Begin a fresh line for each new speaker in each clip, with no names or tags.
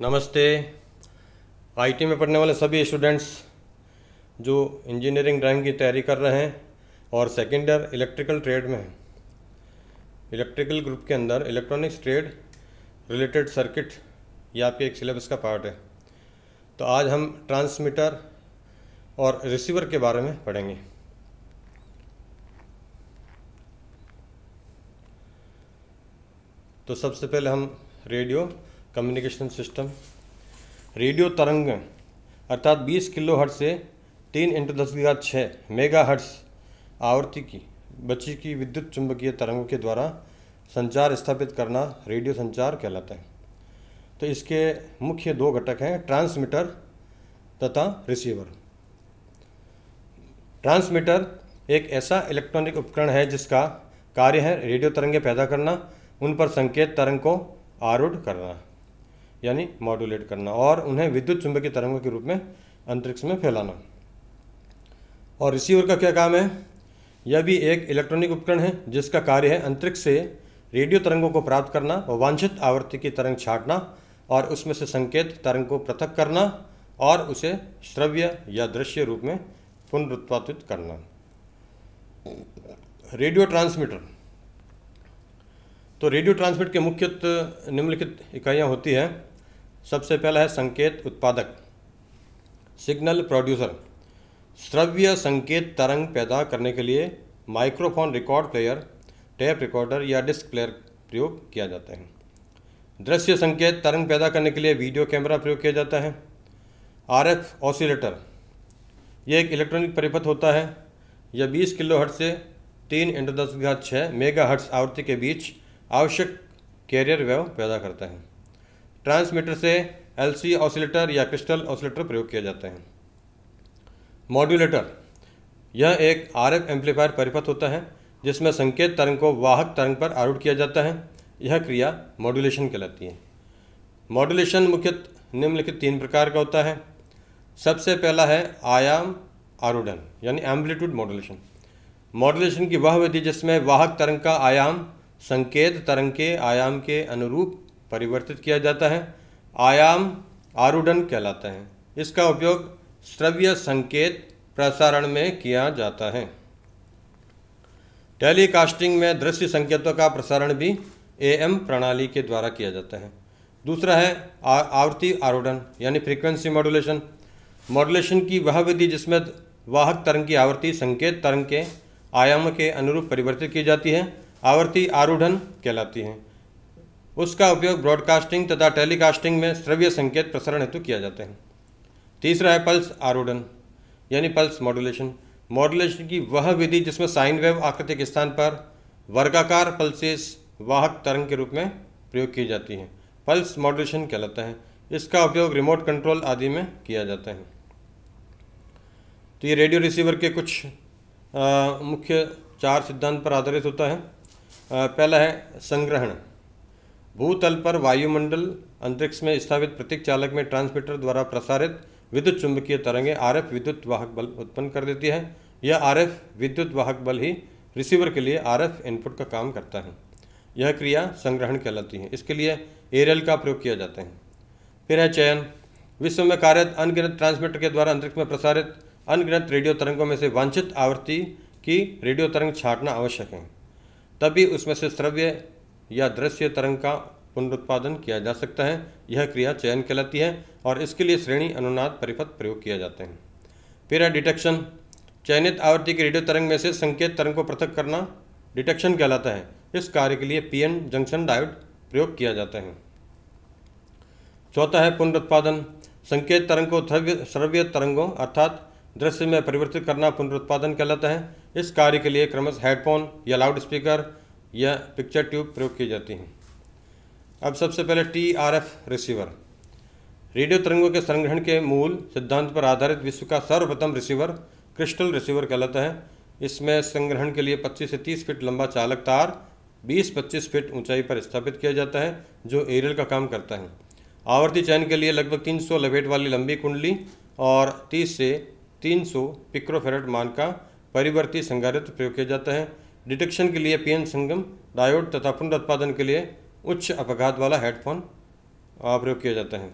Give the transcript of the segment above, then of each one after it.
नमस्ते। आईटी में पढ़ने वाले सभी स्टूडेंट्स जो इंजीनियरिंग ड्राइंग की तैयारी कर रहे हैं और सेकेंड ईयर इलेक्ट्रिकल ट्रेड में हैं, इलेक्ट्रिकल ग्रुप के अंदर इलेक्ट्रॉनिक्स ट्रेड रिलेटेड सर्किट ये आपके एक सिलेबस का पार्ट है। तो आज हम ट्रांसमीटर और रिसीवर के बारे में पढ़ेंगे। तो सबसे पहले हम रेडियो कम्युनिकेशन सिस्टम, रेडियो तरंग अर्थात 20 किलो हर्ट्ज से 3 × 10⁶ मेगा हर्ट्ज आवृत्ति की बची की विद्युत चुंबकीय तरंगों के द्वारा संचार स्थापित करना रेडियो संचार कहलाता है। तो इसके मुख्य दो घटक हैं, ट्रांसमीटर तथा रिसीवर। ट्रांसमीटर एक ऐसा इलेक्ट्रॉनिक उपकरण है जिसका कार्य है रेडियो तरंगें पैदा करना, उन पर संकेत तरंग को आरूढ़ करना यानी मॉड्यूलेट करना और उन्हें विद्युत चुंबकीय तरंगों के रूप में अंतरिक्ष में फैलाना। और रिसीवर का क्या काम है? यह भी एक इलेक्ट्रॉनिक उपकरण है जिसका कार्य है अंतरिक्ष से रेडियो तरंगों को प्राप्त करना और वांछित आवृत्ति की तरंग छांटना और उसमें से संकेत तरंग को पृथक करना और उसे श्रव्य या दृश्य रूप में पुनरुत्पादित करना। Radio transmitter. तो रेडियो ट्रांसमिट के मुख्यतः निम्नलिखित इकाइयाँ होती हैं। सबसे पहला है संकेत उत्पादक, सिग्नल प्रोड्यूसर। श्रव्य संकेत तरंग पैदा करने के लिए microphone, record player, tape recorder या डिस्क प्लेयर प्रयोग किया जाता है। दृश्य संकेत तरंग पैदा करने के लिए वीडियो कैमरा प्रयोग किया जाता है। आरएफ ऑसिलेटर, यह एक इलेक्ट्रॉनिक परिपथ होता है। यह 20 किलो हर्ट्ज से 3 × 10⁶ मेगा हर्ट्ज आवृत्ति के बीच आवश्यक कैरियर वेव पैदा करता है। ट्रांसमीटर से एलसी ऑसिलेटर या क्रिस्टल ऑसिलेटर प्रयोग किया जाता है। मॉड्यूलेटर, यह एक आरएफ एम्पलीफायर परिपथ होता है जिसमें संकेत तरंग को वाहक तरंग पर आरूढ़ किया जाता है। यह क्रिया मॉड्यूलेशन कहलाती है। मॉड्यूलेशन मुख्यतः निम्नलिखित 3 प्रकार का होता है। सबसे पहला है आयाम आरूढ़न यानी एम्पलीट्यूड मॉड्यूलेशन। मॉड्यूलेशन की वह विधि जिसमें वाहक तरंग का आयाम संकेत तरंग के आयाम के अनुरूप परिवर्तित किया जाता है, आयाम आरूढ़न कहलाता है। इसका उपयोग श्रव्य संकेत प्रसारण में किया जाता है। टेलीकास्टिंग में दृश्य संकेतों का प्रसारण भी एएम प्रणाली के द्वारा किया जाता है। दूसरा है आवृत्ति आरूढ़न यानी फ्रीक्वेंसी मॉड्यूलेशन। मॉड्यूलेशन की वह विधि जिसमें वाहक तरंग की आवृत्ति संकेत तरंग के आयाम के अनुरूप परिवर्तित की जाती है, आवृत्ति आरूढ़न कहलाती है। उसका उपयोग ब्रॉडकास्टिंग तथा टेलीकास्टिंग में श्रव्य संकेत प्रसारण हेतु किया जाता है। तीसरा है पल्स आरूढ़न यानी पल्स मॉड्यूलेशन। मॉड्यूलेशन की वह विधि जिसमें साइन वेव आकृति के स्थान पर वर्गाकार पल्सेस वाहक तरंग के रूप में प्रयोग की जाती हैं, पल्स मॉड्यूलेशन कहलाता है। इसका उपयोग रिमोट कंट्रोल आदि में किया जाता है। तो ये रेडियो रिसीवर के कुछ मुख्य 4 सिद्धांत पर आधारित होता है। पहला है संग्रहण। भूतल पर वायुमंडल अंतरिक्ष में स्थापित प्रतीक चालक में ट्रांसमीटर द्वारा प्रसारित विद्युत चुंबकीय तरंगें आरएफ विद्युत वाहक बल उत्पन्न कर देती है। यह आरएफ विद्युत वाहक बल ही रिसीवर के लिए आरएफ इनपुट का काम करता है। यह क्रिया संग्रहण कहलाती है। इसके लिए एरियल का प्रयोग किया जाता है। फिर है चयन। विश्व में कार्यरत अनगिनत ट्रांसमीटर के द्वारा अंतरिक्ष में प्रसारित अनगिनत रेडियो तरंगों में से वांछित आवृत्ति की रेडियो तरंग छांटना आवश्यक है, तभी उसमें से श्रव्य या दृश्य तरंग का पुनरुत्पादन किया जा सकता है। यह क्रिया चयन कहलाती है और इसके लिए श्रेणी अनुनाद परिपथ प्रयोग किया जाते हैं। फिर है डिटेक्शन। चयनित आवृत्ति की रेडियो तरंग में से संकेत तरंग को पृथक करना डिटेक्शन कहलाता है। इस कार्य के लिए पीएन जंक्शन डायोड प्रयोग किया जाता है। चौथा है पुनरुत्पादन। संकेत तरंग को श्रव्य तरंगों अर्थात दृश्य में परिवर्तित करना पुनरुत्पादन कहलाता है। इस कार्य के लिए क्रमशः हेडफोन या लाउड स्पीकर या पिक्चर ट्यूब प्रयोग की जाती हैं। अब सबसे पहले टीआरएफ रिसीवर। रेडियो तरंगों के संग्रहण के मूल सिद्धांत पर आधारित विश्व का सर्वप्रथम रिसीवर क्रिस्टल रिसीवर कहलाता है। इसमें संग्रहण के लिए 25 से 30 फीट लंबा चालक तार 20-25 फीट ऊंचाई पर स्थापित किया जाता है जो एरियल का काम करता है। आवृत्ति चयन के लिए लगभग 300 लपेट वाली लंबी कुंडली और 30 से 300 पिक्रोफेरेड मान का परिवर्ती संधारित्र प्रयोग किया जाता है। डिटेक्शन के लिए पीएन संगम डायोड तथा पुनरुत्पादन के लिए उच्च अपघात वाला हेडफोन प्रयोग किया जाता है।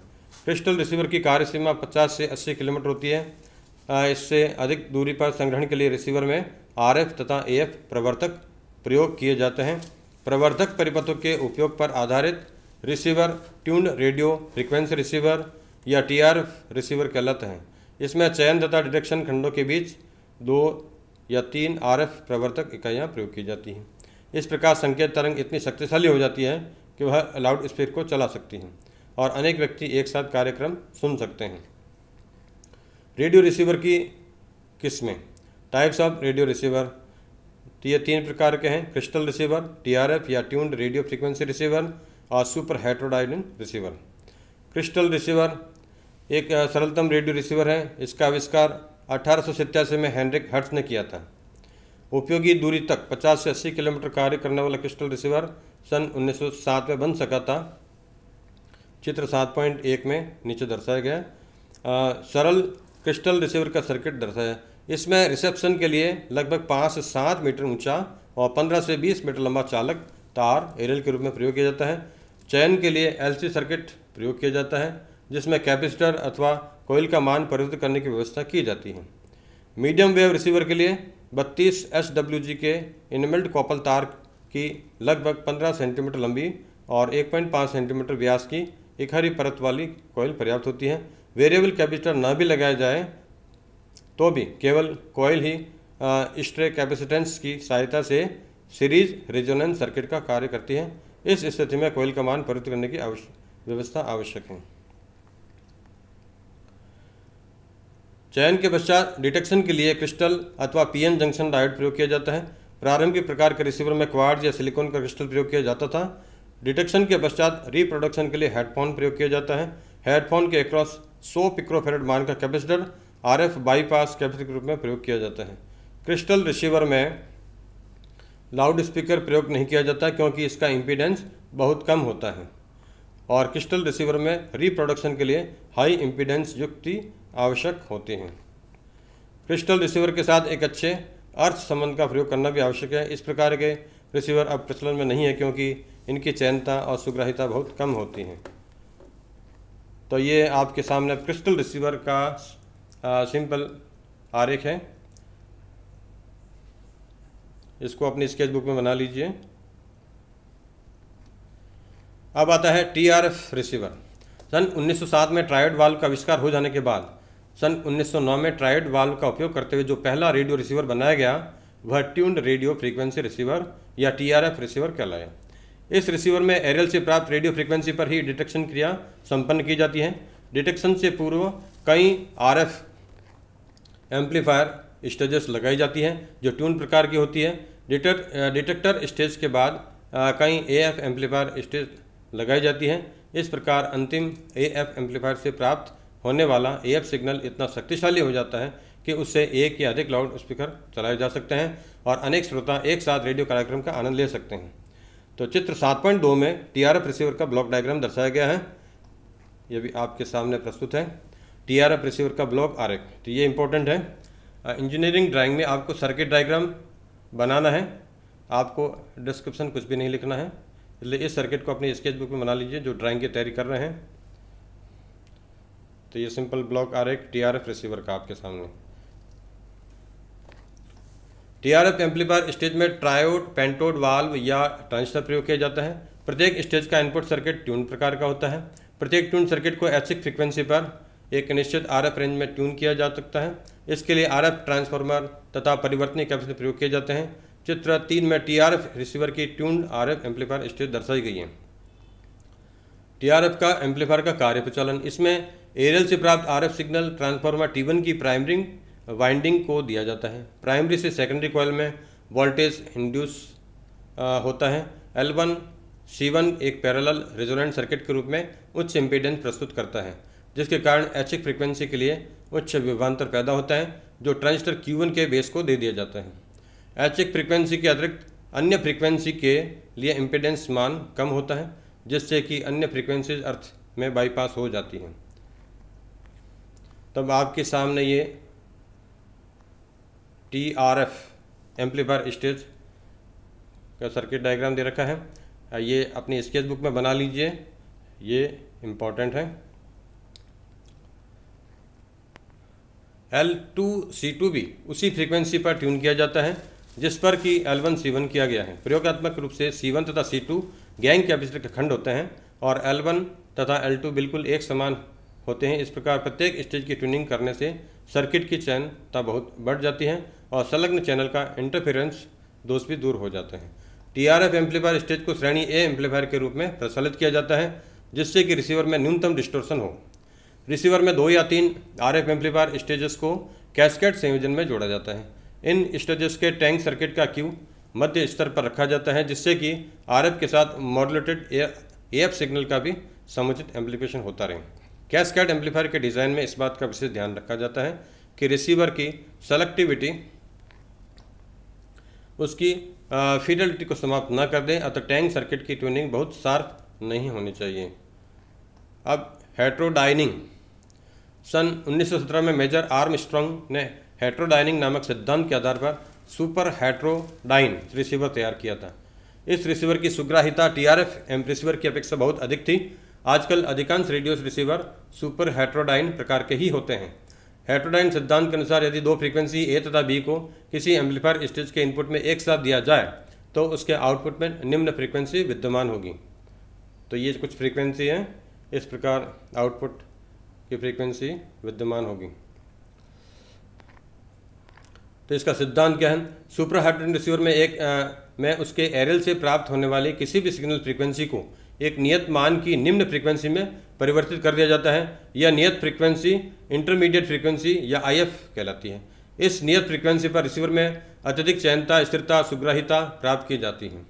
क्रिस्टल रिसीवर की कार्यसीमा 50 से 80 किलोमीटर होती है। इससे अधिक दूरी पर संग्रहण के लिए रिसीवर में RF तथा AF प्रवर्धक प्रयोग किए जाते हैं। प्रवर्धक परिपथों के उपयोग पर आधारित receiver tuned radio frequency receiver या TRF रिसीवर कहलाते हैं। इसमें चयन तथा डिटेक्शन खंडों के बीच 2 या 3 RF प्रवर्धक इकाइयाँ प्रयोग की जाती हैं। इस प्रकार संकेत तरंग इतनी शक्तिशाली हो जाती है कि वह लाउड स्पीकर को चला सकती हैं और अनेक व्यक्ति एक साथ कार्यक्रम सुन सकते हैं। रेडियो रिसीवर की किस्में, टाइप्स ऑफ रेडियो रिसीवर, तो ये 3 प्रकार के हैं: क्रिस्टल रिसीवर, TRF या ट्यून्ड रेडियो फ्रीक्वेंसी रिसीवर और super heterodyne receiver. Crystal receiver एक सरलतम रेडियो रिसीवर है। इसका आविष्कार 1887 में हेनरिक हर्ट्ज ने किया था। उपयोगी दूरी तक 50 से 80 किलोमीटर कार्य करने वाला क्रिस्टल रिसीवर सन 1907 में बन सका था। चित्र 7.1 में नीचे दर्शाया गया सरल क्रिस्टल रिसीवर का सर्किट दर्शाया। इसमें रिसेप्शन के लिए लगभग 5 से 7 मीटर ऊंचा और 15 से 20 मीटर लंबा चालक तार एरियल के रूप में प्रयोग किया जाता है। चयन के लिए LC सर्किट प्रयोग किया जाता है जिसमें कैपेसिटर अथवा कोयल का मान परिवर्तित करने की व्यवस्था की जाती है। मीडियम वेव रिसीवर के लिए 32 SWG के इनमेल्ड कॉपर तार की लगभग 15 सेंटीमीटर लंबी और 1.5 सेंटीमीटर व्यास की एक हरी परत वाली कोयल पर्याप्त होती है। वेरिएबल कैपेसिटर न भी लगाया जाए तो भी केवल कोयल ही स्ट्रे कैपेसिटेंस की सहायता से सीरीज रेजोनेंस सर्किट का कार्य करती है। इस स्थिति में कोयल का मान परिवर्तित करने की व्यवस्था आवश्यक है। चयन के पश्चात डिटेक्शन के लिए क्रिस्टल अथवा PN जंक्शन डायोड प्रयोग किया जाता है। प्रारंभिक प्रकार के रिसीवर में क्वार्ट्ज या सिलिकॉन का क्रिस्टल प्रयोग किया जाता था। डिटेक्शन के पश्चात रिप्रोडक्शन के लिए हेडफोन प्रयोग किया जाता है। हेडफोन के अक्रॉस 100 पिकोफैराड मान का कैपेसिटर RF बाईपास कैपेसिटर के रूप में प्रयोग किया जाता है। क्रिस्टल रिसीवर में लाउड स्पीकर प्रयोग नहीं किया जाता क्योंकि इसका इम्पीडेंस बहुत कम होता है और क्रिस्टल रिसीवर में रिप्रोडक्शन के लिए हाई इम्पीडेंस युक्ति आवश्यक होती हैं। क्रिस्टल रिसीवर के साथ एक अच्छे अर्थ संबंध का प्रयोग करना भी आवश्यक है। इस प्रकार के रिसीवर अब प्रचलन में नहीं है क्योंकि इनकी चयनता और सुग्राहिता बहुत कम होती है। तो ये आपके सामने क्रिस्टल रिसीवर का सिंपल आरेख है। इसको अपनी स्केच बुक में बना लीजिए। अब आता है TRF रिसीवर। सन 1907 में ट्रायोड वाल्व का आविष्कार हो जाने के बाद सन 1909 में ट्रायोड वाल्व का उपयोग करते हुए जो पहला रेडियो रिसीवर बनाया गया वह ट्यून्ड रेडियो फ्रीक्वेंसी रिसीवर या TRF रिसीवर कहलाया। इस रिसीवर में एरियल से प्राप्त रेडियो फ्रीक्वेंसी पर ही डिटेक्शन क्रिया संपन्न की जाती है। डिटेक्शन से पूर्व कई RF एम्पलीफायर स्टेजेस लगाई जाती हैं जो ट्यून प्रकार की होती है। डिटेक्टर स्टेज के बाद कई AF एम्पलीफायर स्टेज लगाई जाती हैं। इस प्रकार अंतिम AF एम्पलीफायर से प्राप्त होने वाला AF सिग्नल इतना शक्तिशाली हो जाता है कि उससे एक या अधिक लाउड स्पीकर चलाए जा सकते हैं और अनेक श्रोता एक साथ रेडियो कार्यक्रम का आनंद ले सकते हैं। तो चित्र 7.2 में TRF रिसीवर का ब्लॉक डायग्राम दर्शाया गया है। ये भी आपके सामने प्रस्तुत है। TRF रिसीवर का ब्लॉक आरेख, तो ये इंपॉर्टेंट है। इंजीनियरिंग ड्राइंग में आपको सर्किट डायग्राम बनाना है, आपको डिस्क्रिप्शन कुछ भी नहीं लिखना है, इसलिए इस सर्किट को अपनी स्केच बुक में बना लीजिए जो ड्राइंग की तैयारी कर रहे हैं। तो ये सिंपल ब्लॉक आरेख TRF रिसीवर का आपके सामने। TRF एम्पलीफायर स्टेज में ट्रायोड, पेंटोड वाल्व या ट्रांजिस्टर प्रयोग किया जाता है। प्रत्येक स्टेज का इनपुट सर्किट ट्यून प्रकार का होता है। प्रत्येक ट्यून सर्किट को ऐच्छिक फ्रीक्वेंसी पर एक निश्चित RF रेंज में ट्यून किया जा सकता है। इसके लिए RF ट्रांसफार्मर तथा परिवर्तनीय कैपेसिटर प्रयोग किए जाते हैं। चित्र 3 में TRF रिसीवर की ट्यून्ड RF एम्पलीफायर स्टेज दर्शाई गई है। TRF का एम्पलीफायर का कार्य प्रचलन, इसमें एरियल से प्राप्त RF सिग्नल ट्रांसफार्मर T1 की प्राइमरी वाइंडिंग को दिया जाता है। प्राइमरी से सेकेंडरी कॉइल में वोल्टेज इंड्यूस होता है। L1 C1 एक पैरेलल रेजोनेंट सर्किट के रूप में उच्च इम्पीडेंस प्रस्तुत करता है जिसके कारण ऐच्छिक फ्रीक्वेंसी के लिए उच्च विभवांतर पैदा होता है जो ट्रांजिस्टर Q1 के बेस को दे दिया जाता है। ऐच्छिक फ्रीक्वेंसी के अतिरिक्त अन्य फ्रीक्वेंसी के लिए इम्पीडेंस मान कम होता है जिससे कि अन्य फ्रीक्वेंसीज अर्थ में बाईपास हो जाती हैं। तब आपके सामने ये TRF एम्पलीफायर स्टेज का सर्किट डायग्राम दे रखा है। ये अपनी स्केच बुक में बना लीजिए, ये इम्पॉर्टेंट है। L2C2 भी उसी फ्रीक्वेंसी पर ट्यून किया जाता है जिस पर कि L1C1 किया गया है। प्रयोगात्मक रूप से C1 तथा C2 गैंग कैपेसिटर के खंड होते हैं और L1 तथा L2 बिल्कुल एक समान होते हैं। इस प्रकार प्रत्येक स्टेज की ट्यूनिंग करने से सर्किट की चयनता बहुत बढ़ जाती है और संलग्न चैनल का इंटरफेरेंस दोष भी दूर हो जाते हैं। TRF एम्पलीफायर स्टेज को श्रेणी ए एम्पलीफायर के रूप में प्रचलित किया जाता है जिससे कि रिसीवर में न्यूनतम डिस्टोर्शन हो। रिसीवर में 2 या 3 RF एम्पलीफायर स्टेजेस को कैस्केड संयोजन में जोड़ा जाता है। इन स्टेजेस के टैंक सर्किट का क्यू मध्य स्तर पर रखा जाता है जिससे कि RF के साथ मॉड्यूलेटेड AF सिग्नल का भी समुचित एम्पलीफिकेशन होता रहे। कैस्केड एम्पलीफायर के डिज़ाइन में इस बात का विशेष ध्यान रखा जाता है कि रिसीवर की सेलेक्टिविटी उसकी फिडेलिटी को समाप्त न कर दें, अतः टैंक सर्किट की ट्यूनिंग बहुत शार्प नहीं होनी चाहिए। अब हेट्रोडाइनिंग। सन 1917 में मेजर आर्मस्ट्रॉन्ग ने हेट्रोडाइनिंग नामक सिद्धांत के आधार पर सुपर हेट्रोडाइन रिसीवर तैयार किया था। इस रिसीवर की सुग्राहिता TRF रिसीवर की अपेक्षा बहुत अधिक थी। आजकल अधिकांश रेडियो रिसीवर सुपर हेट्रोडाइन प्रकार के ही होते हैं। हेट्रोडाइन सिद्धांत के अनुसार यदि 2 फ्रीक्वेंसी A तथा B को किसी एम्पलीफायर स्टेज के इनपुट में एक साथ दिया जाए तो उसके आउटपुट में निम्न फ्रीक्वेंसी विद्यमान होगी। तो ये कुछ फ्रीक्वेंसी हैं, इस प्रकार आउटपुट की फ्रीक्वेंसी विद्यमान होगी। तो इसका सिद्धांत क्या है? सुपर हेट्रोडाइन रिसीवर में उसके एरेल से प्राप्त होने वाली किसी भी सिग्नल फ्रीक्वेंसी को एक नियत मान की निम्न फ्रीक्वेंसी में परिवर्तित कर दिया जाता है। यह नियत फ्रीक्वेंसी इंटरमीडिएट फ्रीक्वेंसी या IF कहलाती है। इस नियत फ्रीक्वेंसी पर रिसीवर में अत्यधिक चयनता, स्थिरता, सुग्राहिता प्राप्त की जाती है।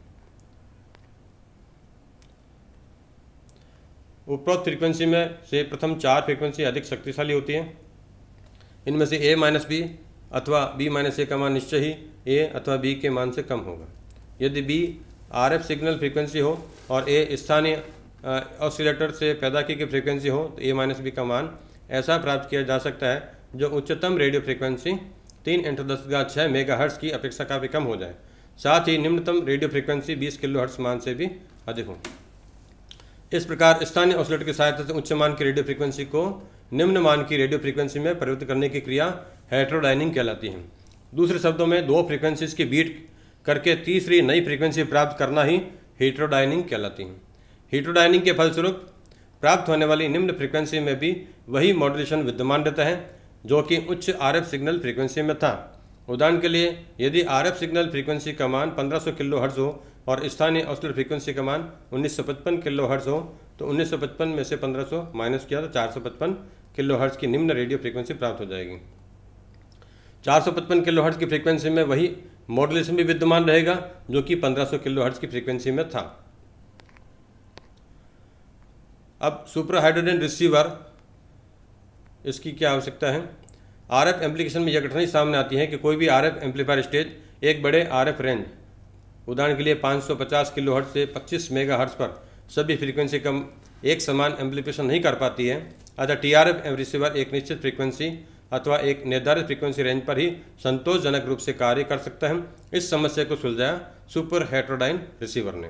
उपरोक्त फ्रीक्वेंसी में से प्रथम 4 फ्रीक्वेंसी अधिक शक्तिशाली होती हैं। इनमें से A-B अथवा B-A का मान निश्चय ही A अथवा B के मान से कम होगा। यदि B RF सिग्नल फ्रीक्वेंसी हो और A स्थानीय ऑसिलेटर से पैदा की गई फ्रीक्वेंसी हो तो A-B का मान ऐसा प्राप्त किया जा सकता है जो उच्चतम रेडियो फ्रीक्वेंसी 3×10⁶ मेगाहर्ट्ज़ की अपेक्षा काफ़ी कम हो जाए। साथ ही निम्नतम रेडियो फ्रीक्वेंसी 20 किलोहर्ट्ज़ मान से भी अधिक हो। इस प्रकार स्थानीय ऑसिलेटर की सहायता से उच्च मान की रेडियो फ्रीक्वेंसी को निम्न मान की रेडियो फ्रीक्वेंसी में परिवर्तित करने की क्रिया हेट्रोडाइनिंग कहलाती है। दूसरे शब्दों में 2 फ्रीक्वेंसीज की बीट करके तीसरी नई फ्रीक्वेंसी प्राप्त करना ही हेट्रोडाइनिंग कहलाती है। हेट्रोडाइनिंग के फलस्वरूप प्राप्त होने वाली निम्न फ्रीक्वेंसी में भी वही मॉड्यूलेशन विद्यमान रहता है जो कि उच्च RF सिग्नल फ्रीक्वेंसी में था। उदाहरण के लिए यदि RF सिग्नल फ्रीक्वेंसी का मान 1500 किलोहर्ट्ज़ हो और स्थानीय ऑसिलेटर फ्रीक्वेंसी का मान 1955 किलोहर्ट्ज़ हो तो 1955 में से 1500 माइनस किया तो 455 किलोहर्ट्ज़ की निम्न रेडियो फ्रीक्वेंसी प्राप्त हो जाएगी। 455 किलोहर्ट्ज़ की फ्रीक्वेंसी में वही मॉड्यूलेशन भी विद्यमान रहेगा जो कि 1500 किलोहर्ट्ज़ की फ्रीक्वेंसी में था। अब सुपर हेट्रोडाइन रिसीवर, इसकी क्या आवश्यकता है? RF एम्पलीफिकेशन में यह कठिनाई सामने आती है कि कोई भी RF एम्पलीफायर स्टेज एक बड़े RF रेंज, उदाहरण के लिए 550 किलोहर्ट्ज़ से 25 मेगाहर्ट्ज़ पर सभी फ्रीक्वेंसी का एक समान एम्पलीफिकेशन नहीं कर पाती है। अतः TRF रिसीवर एक निश्चित फ्रीक्वेंसी अथवा एक निर्धारित फ्रीक्वेंसी रेंज पर ही संतोषजनक रूप से कार्य कर सकता है। इस समस्या को सुलझाया सुपर हेट्रोडाइन रिसीवर ने।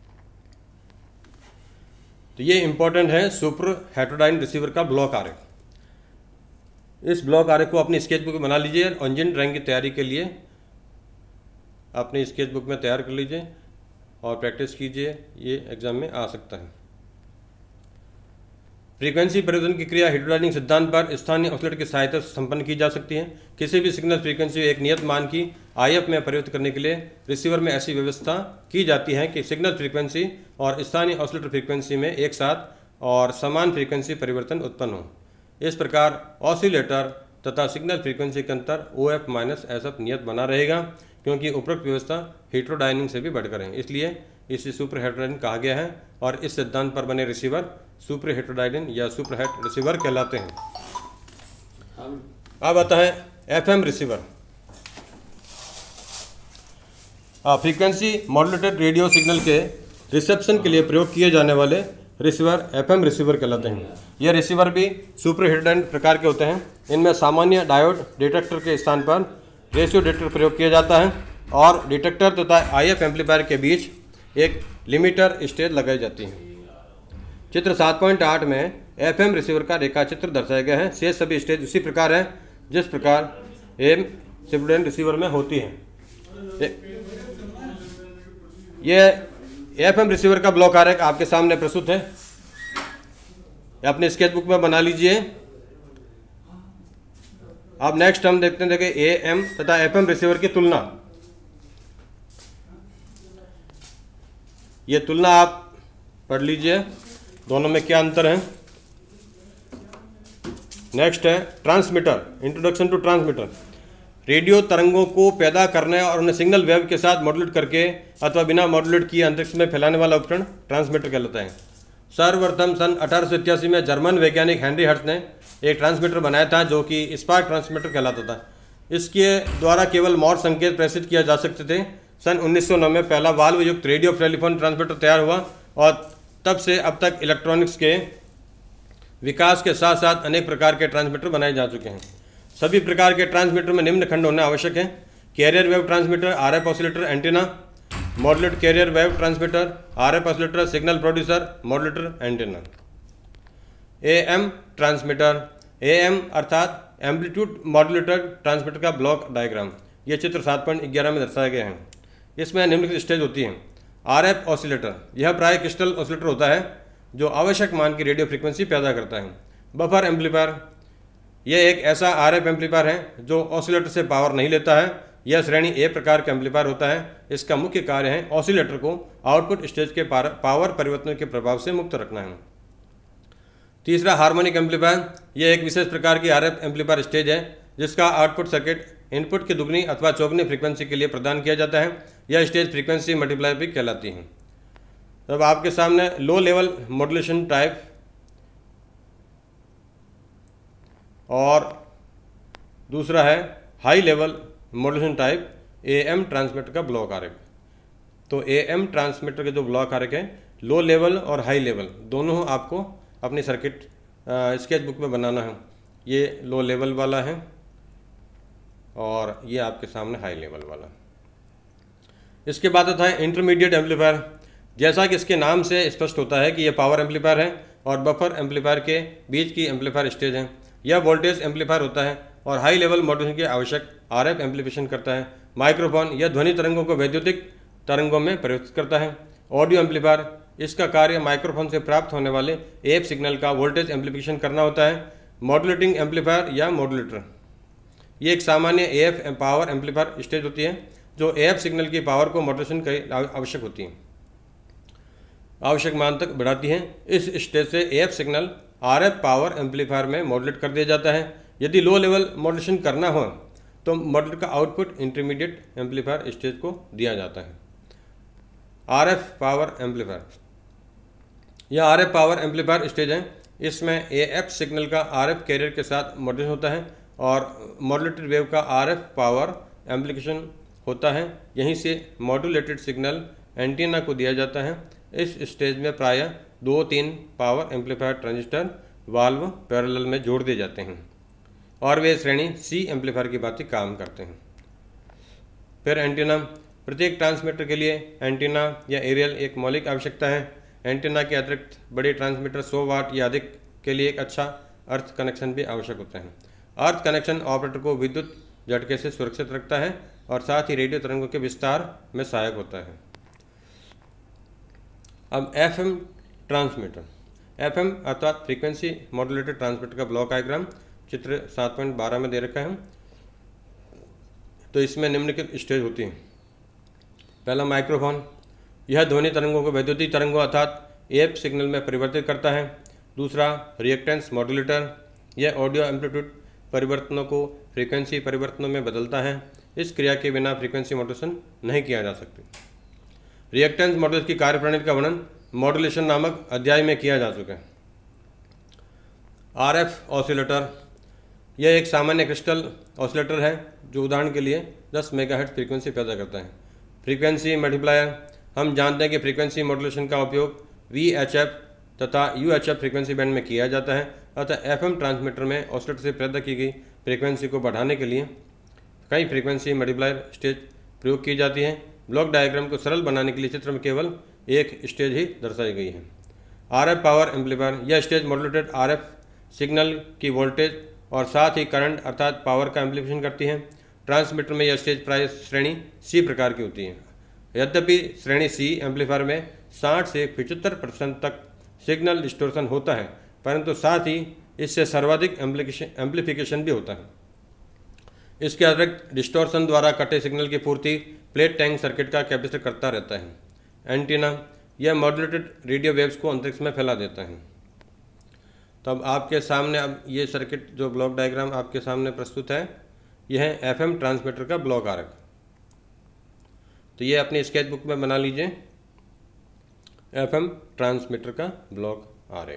तो ये इंपॉर्टेंट है सुपर हेट्रोडाइन रिसीवर का ब्लॉक आरेख। इस ब्लॉक आरेख को अपनी स्केच बुक में बना लीजिए और इंजन ड्राइंग की तैयारी के लिए अपनी स्केच बुक में तैयार कर लीजिए और प्रैक्टिस कीजिए, ये एग्जाम में आ सकता है। फ्रीक्वेंसी परिवर्तन की क्रिया हेट्रोडाइनिंग सिद्धांत पर स्थानीय ऑसिलेटर की सहायता से संपन्न की जा सकती है। किसी भी सिग्नल फ्रीक्वेंसी एक नियत मान की IF में परिवर्तित करने के लिए रिसीवर में ऐसी व्यवस्था की जाती है कि सिग्नल फ्रीक्वेंसी और स्थानीय ऑसिलेटर फ्रीक्वेंसी में एक साथ और समान फ्रीक्वेंसी परिवर्तन उत्पन्न हो। इस प्रकार ऑसिलेटर तथा सिग्नल फ्रीक्वेंसी के अंतर OF-SF नियत बना रहेगा क्योंकि उपरोक्त व्यवस्था हेट्रोडाइनिंग से भी बढ़कर है, इसलिए इसे सुपर हेट्रोडाइन कहा गया है और इस सिद्धांत पर बने रिसीवर सुपर हेट्रोडाइन या सुपर हेट रिसीवर कहलाते हैं। अब आता है FM receiver. Frequency modulated radio signal के रिसेप्शन के लिए प्रयोग किए जाने वाले रिसीवर FM रिसीवर कहलाते हैं। यह रिसीवर भी सुपर हेट्रोडाइन प्रकार के होते हैं। इनमें सामान्य डायोड डिटेक्टर के स्थान पर रेशियो डिटेक्टर प्रयोग किया जाता है और डिटेक्टर तथा IF एम्पलीफायर के बीच एक लिमिटर स्टेज लगाई जाती है। चित्र 7.8 में FM रिसीवर का रेखा चित्र दर्शाया गया है। शेष सभी स्टेज उसी प्रकार है। जिस प्रकार AM सिम्युलेटेड रिसीवर में होती है। यह FM रिसीवर का ब्लॉक आरेख आपके सामने प्रस्तुत है, अपने स्केचबुक में बना लीजिए। अब नेक्स्ट हम देखते हैं, देखिए AM तथा FM रिसीवर की तुलना। ये तुलना आप पढ़ लीजिए, दोनों में क्या अंतर है। नेक्स्ट है transmitter, introduction to transmitter. Radio तरंगों को पैदा करने और उन्हें सिग्नल वेव के साथ मॉड्यूलेट करके अथवा बिना मॉड्यूलेट किए अंतरिक्ष में फैलाने वाला उपकरण ट्रांसमीटर कहलाता है। सर्वप्रथम सन 1887 में जर्मन वैज्ञानिक हेनरी हर्ट्ज ने एक ट्रांसमीटर बनाया था जो कि स्पार्क ट्रांसमीटर कहलाता था। इसके द्वारा केवल मॉर्स संकेत प्रेषित किया जा सकते थे। सन 1909 में पहला वाल्व युक्त रेडियो टेलीफोन ट्रांसमीटर तैयार हुआ और तब से अब तक इलेक्ट्रॉनिक्स के विकास के साथ साथ अनेक प्रकार के ट्रांसमीटर बनाए जा चुके हैं। सभी प्रकार के ट्रांसमीटर में निम्न खंड होना आवश्यक है: carrier wave transmitter, RF oscillator, antenna, modulate carrier wave transmitter, RF oscillator, signal producer, modulator, antenna. AM transmitter, AM अर्थात एम्पलीट्यूड मॉड्यूलेटर ट्रांसमीटर का ब्लॉक डायग्राम, ये चित्र 7.11 में दर्शाया गया है। इसमें निम्नलिखित स्टेज होती है। RF ऑसिलेटर, यह प्राय क्रिस्टल ऑसिलेटर होता है जो आवश्यक मान की रेडियो फ्रीक्वेंसी पैदा करता है। बफर एम्पलीफायर, यह एक ऐसा RF एम्पलीफायर है जो ऑसिलेटर से पावर नहीं लेता है। यह श्रेणी A प्रकार का एम्पलीफायर होता है। इसका मुख्य कार्य है ऑसिलेटर को आउटपुट स्टेज के पावर परिवर्तन के प्रभाव से मुक्त रखना है। तीसरा हार्मोनिक एम्पलीफायर, यह एक विशेष प्रकार की RF एम्पलीफायर स्टेज है जिसका आउटपुट सर्किट इनपुट की दुगनी अथवा चौगुनी फ्रीक्वेंसी के लिए प्रदान किया जाता है। यह स्टेज फ्रीक्वेंसी मल्टीप्लायर भी कहलाती है। तब आपके सामने लो लेवल मॉड्यूलेशन टाइप और दूसरा है high level modulation type AM transmitter का ब्लॉक आरेख। तो AM ट्रांसमीटर के जो ब्लॉक आरेख है, लो लेवल और हाई लेवल दोनों आपको अपनी सर्किट स्केच बुक में बनाना है। ये लो लेवल वाला है और ये आपके सामने हाई लेवल वाला। इसके बाद आता है इंटरमीडिएट एम्पलीफायर। जैसा कि इसके नाम से स्पष्ट होता है कि यह पावर एम्पलीफायर है और बफर एम्पलीफायर के बीच की एम्पलीफायर स्टेज है। यह वोल्टेज एम्पलीफायर होता है और हाई लेवल मॉड्यूलेशन के आवश्यक RF एम्पलीफिकेशन करता है। माइक्रोफोन, यह ध्वनि तरंगों को वैद्युतिक तरंगों में परिवर्तित करता है। ऑडियो एम्पलीफायर, इसका कार्य माइक्रोफोन से प्राप्त होने वाले AF सिग्नल का वोल्टेज एम्पलीफिकेशन करना होता है। मॉड्यूलेटिंग एम्पलीफायर या मॉड्यूलेटर, ये एक सामान्य AF पावर एम्पलीफायर स्टेज होती है जो AF सिग्नल की पावर को मॉड्यूलेशन की आवश्यक होती है, आवश्यक मान तक बढ़ाती है। इस स्टेज से AF signal RF power amplifier में मॉड्यूलेट कर दिया जाता है। यदि लो लेवल मॉड्यूलेशन करना हो तो मॉड्यूलेटर का आउटपुट इंटरमीडिएट एम्पलीफायर स्टेज को दिया जाता है। RF पावर एम्पलीफायर, यह RF पावर एम्पलीफायर स्टेज है। इसमें AF सिग्नल का RF कैरियर के साथ मॉड्यूलेशन होता है और मॉड्यूलेटेड वेव का RF पावर एम्पलीफिकेशन होता है। यहीं से मॉड्यूलेटेड सिग्नल एंटीना को दिया जाता है। इस स्टेज में प्रायः 2-3 power amplifier transistor valve parallel में जोड़ दिए जाते हैं और वे श्रेणी C एम्पलीफायर की भांति काम करते हैं। फिर एंटीना, प्रत्येक ट्रांसमीटर के लिए एंटीना या एरियल एक मौलिक आवश्यकता है। एंटीना के अतिरिक्त बड़े ट्रांसमीटर 100 वाट या अधिक के लिए एक अच्छा अर्थ कनेक्शन भी आवश्यक होता है। अर्थ कनेक्शन ऑपरेटर को विद्युत झटके से सुरक्षित रखता है और साथ ही रेडियो तरंगों के विस्तार में सहायक होता है। अब FM ट्रांसमीटर, FM अर्थात फ्रीक्वेंसी मॉड्यूलेटेड ट्रांसमीटर का ब्लॉक डायग्राम चित्र 7.12 में दे रखा है। तो इसमें निम्नलिखित स्टेज होती हैं। पहला माइक्रोफोन, यह ध्वनि तरंगों को वैद्युतिक तरंगों अर्थात AF सिग्नल में परिवर्तित करता है। दूसरा रिएक्टेंस मॉड्यूलेटर, यह ऑडियो एम्पलीट्यूड परिवर्तनों को फ्रीक्वेंसी परिवर्तनों में बदलता है। इस क्रिया के बिना फ्रीक्वेंसी मॉड्यूलेशन नहीं किया जा सकती। रिएक्टेंस मॉड्यूलेशन की कार्यप्रणाली का वर्णन मॉड्यूलेशन नामक अध्याय में किया जा चुका है। RF ऑसिलेटर, यह एक सामान्य क्रिस्टल ऑसिलेटर है जो उदाहरण के लिए 10 मेगाहर्ट्ज फ्रीक्वेंसी पैदा करता है। फ्रीक्वेंसी मल्टीप्लायर, हम जानते हैं कि फ्रीक्वेंसी मॉड्यूलेशन का उपयोग VHF तथा UHF फ्रीक्वेंसी बैंड में किया जाता है। अतः FM ट्रांसमीटर में ऑसिलेटर से पैदा की गई फ्रीक्वेंसी को बढ़ाने के लिए कई फ्रीक्वेंसी मल्टीप्लायर स्टेज प्रयोग की जाती है। ब्लॉक डायग्राम को सरल बनाने के लिए चित्र में केवल एक स्टेज ही दर्शाई गई है। RF पावर एम्पलीफायर, यह स्टेज मॉड्यूलेटेड RF सिग्नल की वोल्टेज और साथ ही करंट अर्थात पावर का एम्प्लीफिकेशन करती हैं। ट्रांसमीटर में यह स्टेज प्राइस श्रेणी सी प्रकार की होती है। यद्यपि श्रेणी सी एम्पलीफायर में 60 से 75% तक सिग्नल डिस्टोर्शन होता है, परंतु साथ ही इससे सर्वाधिक एम्प्लीफिकेशन भी होता है। इसके अतिरिक्त डिस्टोर्शन द्वारा कटे सिग्नल की पूर्ति प्लेट टैंक सर्किट का कैपेसिटर करता रहता है। एंटीना यह मॉड्यूलेटेड रेडियो वेव्स को अंतरिक्ष में फैला देता है। तो अब आपके सामने अब ये सर्किट जो ब्लॉक डायग्राम आपके सामने प्रस्तुत है, यह है एफएम ट्रांसमीटर का ब्लॉक आरेख। तो ये अपनी स्केच बुक में बना लीजिए, एफएम ट्रांसमीटर का ब्लॉक आरेख।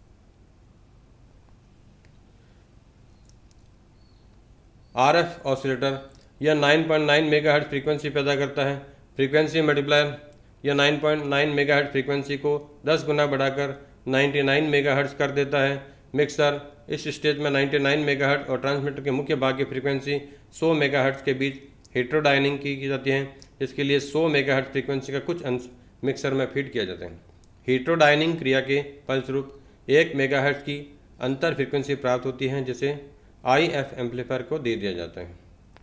आरएफ ऑसिलेटर यह 9.9 मेगाहर्ट्ज फ्रीक्वेंसी पैदा करता है। फ्रीक्वेंसी मल्टीप्लायर यह 9.9 मेगाहर्ट्ज फ्रीक्वेंसी को 10 गुना बढ़ाकर 99 मेगाहर्ट्ज कर देता है। मिक्सर इस स्टेज में 99 मेगाहर्ट्ज और ट्रांसमीटर के मुख्य भाग की फ्रीक्वेंसी 100 मेगाहर्ट्ज के बीच हेटेरोडाइनिंग की जाती है। इसके लिए 100 मेगाहर्ट्ज फ्रीक्वेंसी का कुछ अंश मिक्सर में फीड किया जाता है। हेटेरोडाइनिंग क्रिया के फलस्वरूप 1 मेगाहर्ट्ज की अंतर फ्रीक्वेंसी प्राप्त होती है, जिसे IF एम्पलीफायर को दे दिया जाता है।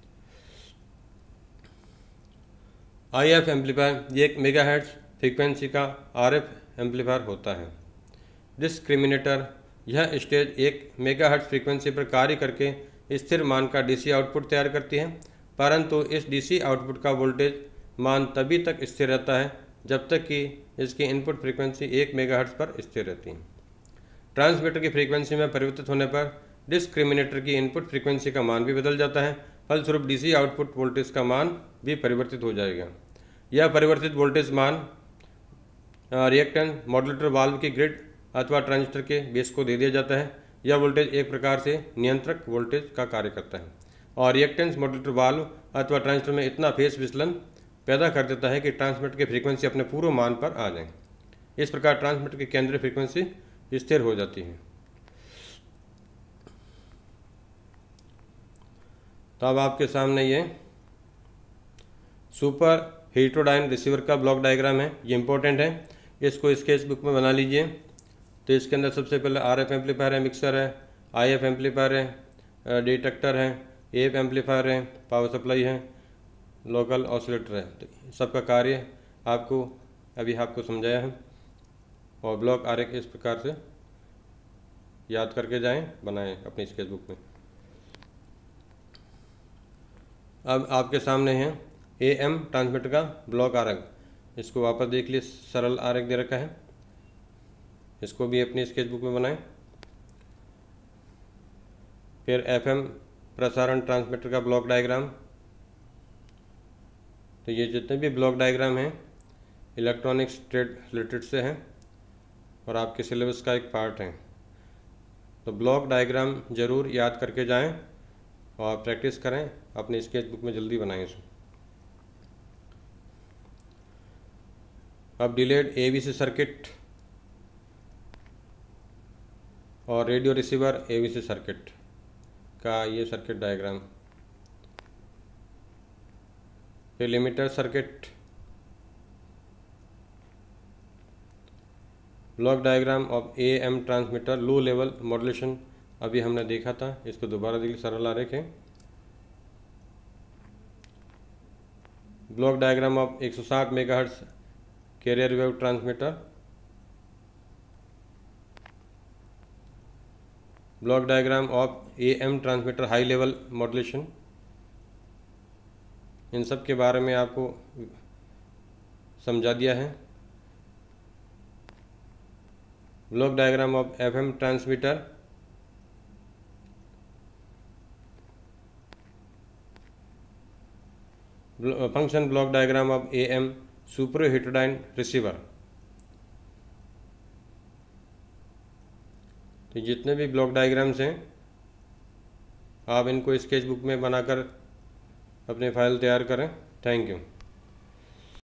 IF एम्पलीफायर 1 मेगाहर्ट्ज फ्रीक्वेंसी का RF एम्पलीफायर होता है। डिस्क्रिमिनेटर यह स्टेज 1 मेगाहर्ट्ज फ्रीक्वेंसी पर कार्य करके स्थिर मान का DC आउटपुट तैयार करती है, परंतु इस DC आउटपुट का वोल्टेज मान तभी तक स्थिर रहता है जब तक कि इसकी इनपुट फ्रीक्वेंसी 1 मेगाहर्ट्ज पर स्थिर रहती है। ट्रांसमीटर की फ्रीक्वेंसी में परिवर्तित होने पर डिस्क्रिमिनेटर की इनपुट फ्रीक्वेंसी का मान भी बदल जाता है, फलस्वरूप DC आउटपुट वोल्टेज का मान भी परिवर्तित हो जाएगा। यह परिवर्तित वोल्टेज मान रिएक्टेंस मॉड्यूलेटर वाल्व की ग्रिड अथवा ट्रांजिस्टर के बेस को दे दिया जाता है। यह वोल्टेज एक प्रकार से नियंत्रक वोल्टेज का कार्य करता है और रिएक्टेंस मॉड्यूलेटर वाल्व अथवा ट्रांजिस्टर में इतना फेस विचलन पैदा कर देता है कि ट्रांसमीटर की फ्रीक्वेंसी अपने पूर्व मान पर आ जाए। इस प्रकार ट्रांसमीटर की केंद्रीय फ्रीक्वेंसी स्थिर हो जाती है। तो अब आपके सामने ये सुपर हेटेरोडाइन रिसीवर का ब्लॉक डायग्राम है। ये इंपॉर्टेंट है, इसको स्केच बुक में बना लीजिए। तो इसके अंदर सबसे पहले RF एम्पलीफायर है, मिक्सर है, IF एम्पलीफायर है, डिटेक्टर है, AF एम्पलीफायर है, पावर सप्लाई है, लोकल ऑसिलेटर है। तो सबका कार्य आपको समझाया है और ब्लॉक आरेख इस प्रकार से याद करके जाएं, बनाएं अपनी स्केच बुक में। अब आपके सामने है AM ट्रांसमीटर का ब्लॉक आरेख। इसको वापस देख लिए, सरल आरेख दे रखा है, इसको भी अपनी स्केच बुक में बनाएं। फिर FM प्रसारण ट्रांसमीटर का ब्लॉक डायग्राम। तो ये जितने भी ब्लॉक डायग्राम हैं इलेक्ट्रॉनिक्स ट्रेड रिलेटेड से हैं और आपके सिलेबस का एक पार्ट है। तो ब्लॉक डायग्राम ज़रूर याद करके जाएं और प्रैक्टिस करें, अपनी स्केच बुक में जल्दी बनाएं इसे। अब डिलेड AVC सर्किट और रेडियो रिसीवर AVC सर्किट का ये सर्किट डायग्राम। फिर limiter circuit, block diagram of AM transmitter low level modulation अभी हमने देखा था, इसको दोबारा देखिए, सरल आरेख है। Block diagram of 160 megahertz carrier wave transmitter, block diagram of AM transmitter high level modulation. इन सब के बारे में आपको समझा दिया है। Block diagram of FM transmitter, function block diagram of AM super heterodyne receiver. तो जितने भी ब्लॉक डायग्राम्स हैं आप इनको स्केच बुक में बनाकर अपने फाइल तैयार करें। Thank you.